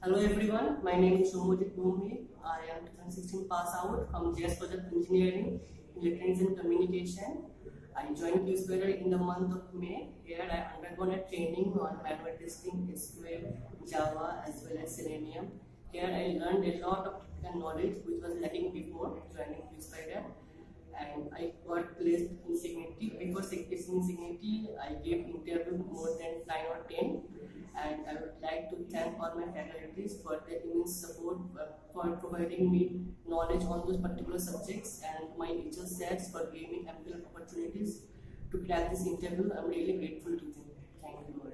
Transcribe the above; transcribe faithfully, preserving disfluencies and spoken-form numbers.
Hello everyone, my name is SAUMYAJIT. I am twenty sixteen pass out from J S Project Engineering, Electronics and Communication. I joined QSquared in the month of May. Here I undergone a training on malware testing, S Q L, Java as well as Selenium. Here I learned a lot of technical knowledge which was lacking before joining QSquared. And I got placed in Signity. Before placing Signity, I gave interview more than nine or ten. And I would like to thank all my faculties for their immense support, uh, for providing me knowledge on those particular subjects, and my H S sets for giving me ample opportunities to crack this interview. I'm really grateful to them. Thank you.